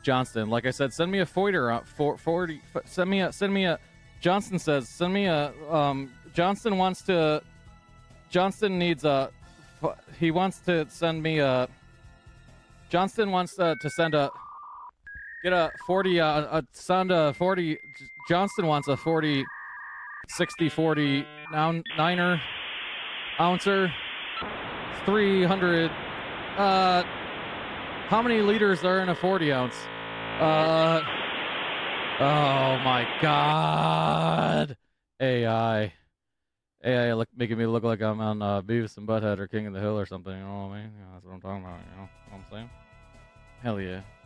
Johnston. Like I said, send me a foiter for 40. Send me a. Johnston says, send me a. Johnston needs a. He wants to send me a. Johnston wants to send a. Get a 40. Send a 40. Johnston wants a 40. 60-40 niner ouncer. 300. How many liters are in a 40 ounce? Oh my God. AI making me look like I'm on Beavis and Butthead or King of the Hill or something. You know what I mean? That's what I'm talking about. You know what I'm saying? Hell yeah.